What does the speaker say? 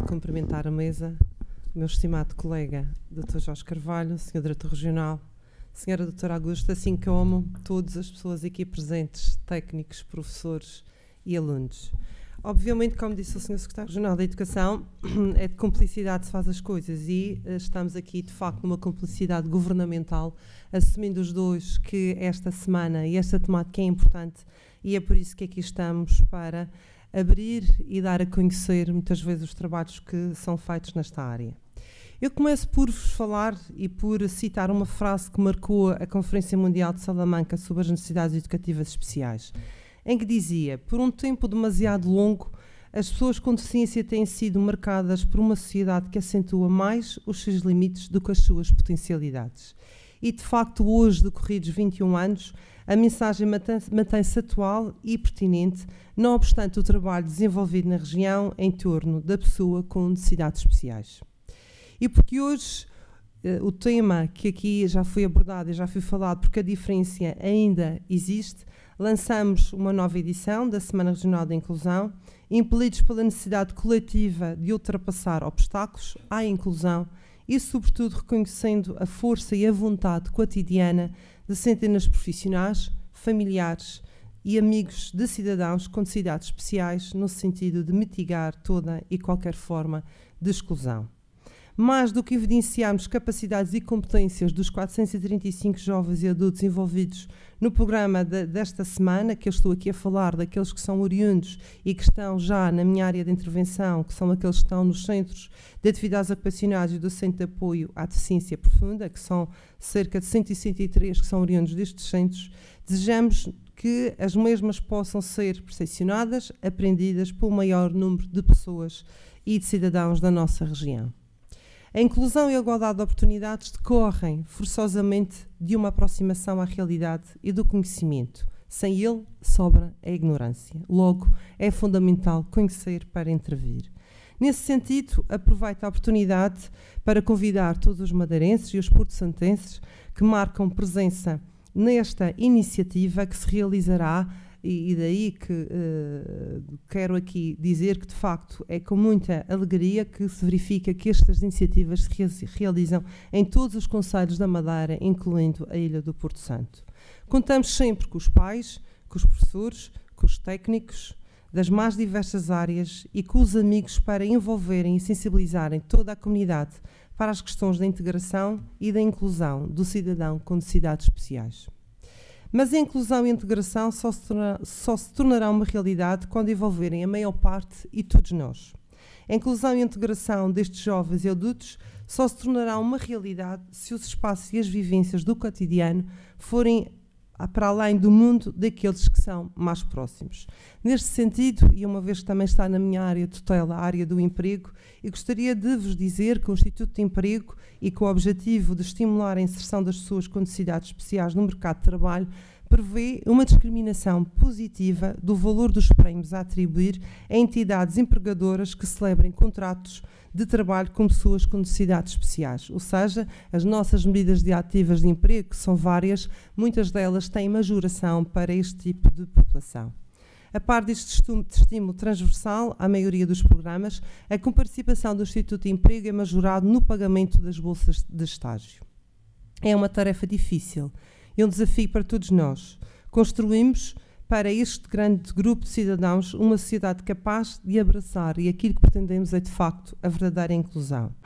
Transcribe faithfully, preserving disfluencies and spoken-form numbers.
cumprimentar a mesa, o meu estimado colega doutor Jorge Carvalho, senhor Diretor Regional, senhora doutora Augusta, assim como todas as pessoas aqui presentes, técnicos, professores e alunos. Obviamente, como disse o senhor Secretário Regional da Educação, é de cumplicidade se faz as coisas e uh, estamos aqui, de facto, numa cumplicidade governamental, assumindo os dois que esta semana e esta temática é importante e é por isso que aqui estamos para abrir e dar a conhecer muitas vezes os trabalhos que são feitos nesta área. Eu começo por vos falar e por citar uma frase que marcou a Conferência Mundial de Salamanca sobre as necessidades educativas especiais, em que dizia: por um tempo demasiado longo, as pessoas com deficiência têm sido marcadas por uma sociedade que acentua mais os seus limites do que as suas potencialidades. E, de facto, hoje, decorridos vinte e um anos, a mensagem mantém-se atual e pertinente, não obstante o trabalho desenvolvido na região em torno da pessoa com necessidades especiais. E porque hoje uh, o tema que aqui já foi abordado e já foi falado, porque a diferença ainda existe, lançamos uma nova edição da Semana Regional da Inclusão, impelidos pela necessidade coletiva de ultrapassar obstáculos à inclusão e, sobretudo, reconhecendo a força e a vontade cotidiana de centenas de profissionais, familiares e amigos de cidadãos com necessidades especiais, no sentido de mitigar toda e qualquer forma de exclusão. Mais do que evidenciarmos capacidades e competências dos quatrocentos e trinta e cinco jovens e adultos envolvidos no programa de, desta semana, que eu estou aqui a falar daqueles que são oriundos e que estão já na minha área de intervenção, que são aqueles que estão nos centros de atividades ocupacionais e do Centro de Apoio à Deficiência Profunda, que são cerca de cento e sessenta e três que são oriundos destes centros, desejamos que as mesmas possam ser percepcionadas, aprendidas pelo maior número de pessoas e de cidadãos da nossa região. A inclusão e a igualdade de oportunidades decorrem forçosamente de uma aproximação à realidade e do conhecimento. Sem ele, sobra a ignorância. Logo, é fundamental conhecer para intervir. Nesse sentido, aproveito a oportunidade para convidar todos os madeirenses e os porto-santenses que marcam presença nesta iniciativa que se realizará. E daí que uh, quero aqui dizer que, de facto, é com muita alegria que se verifica que estas iniciativas se realizam em todos os concelhos da Madeira, incluindo a Ilha do Porto Santo. Contamos sempre com os pais, com os professores, com os técnicos das mais diversas áreas e com os amigos para envolverem e sensibilizarem toda a comunidade para as questões da integração e da inclusão do cidadão com necessidades especiais. Mas a inclusão e a integração só se, torna, só se tornará uma realidade quando envolverem a maior parte e todos nós. A inclusão e a integração destes jovens e adultos só se tornará uma realidade se os espaços e as vivências do cotidiano forem para além do mundo daqueles que são mais próximos. Neste sentido, e uma vez que também está na minha área de tutela, a área do emprego, eu gostaria de vos dizer que o Instituto de Emprego, e com o objetivo de estimular a inserção das pessoas com necessidades especiais no mercado de trabalho, prevê uma discriminação positiva do valor dos prémios a atribuir a entidades empregadoras que celebrem contratos de trabalho com pessoas com necessidades especiais. Ou seja, as nossas medidas de ativas de emprego, que são várias, muitas delas têm majoração para este tipo de população. A par deste estímulo transversal à maioria dos programas, a comparticipação do Instituto de Emprego é majorado no pagamento das bolsas de estágio. É uma tarefa difícil e um desafio para todos nós. Construímos para este grande grupo de cidadãos uma sociedade capaz de abraçar, e aquilo que pretendemos é, de facto, a verdadeira inclusão.